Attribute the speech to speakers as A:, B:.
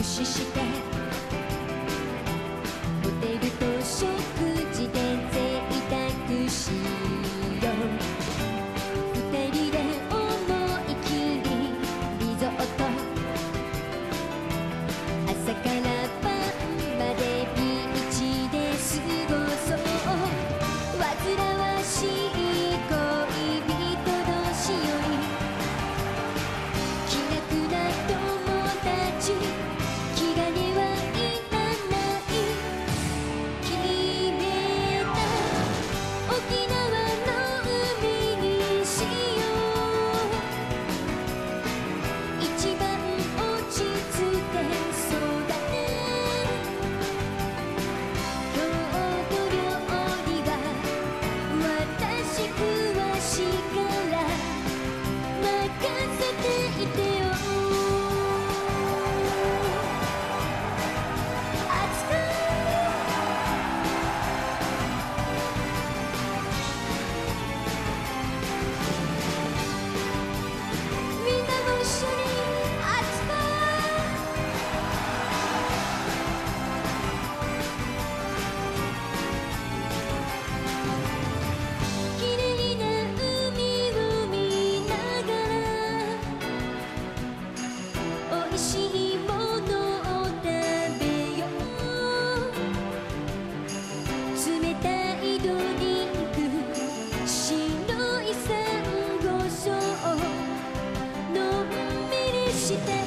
A: 視してホテルと食事で贅沢しよう。二人で思い切りリゾート、朝から晩までビーチで過ごそう。煩わしい恋人同士より気楽な友達、気兼ねはいらない。決めた沖縄の海にしよう。一番落ち着けそうだね。郷土料理は私詳しいから任せていてよ。熱くみんなも一緒に熱く綺麗な海を見ながら美味しいものを食べよう。冷たいドリンク、白いサンゴ礁のんびりして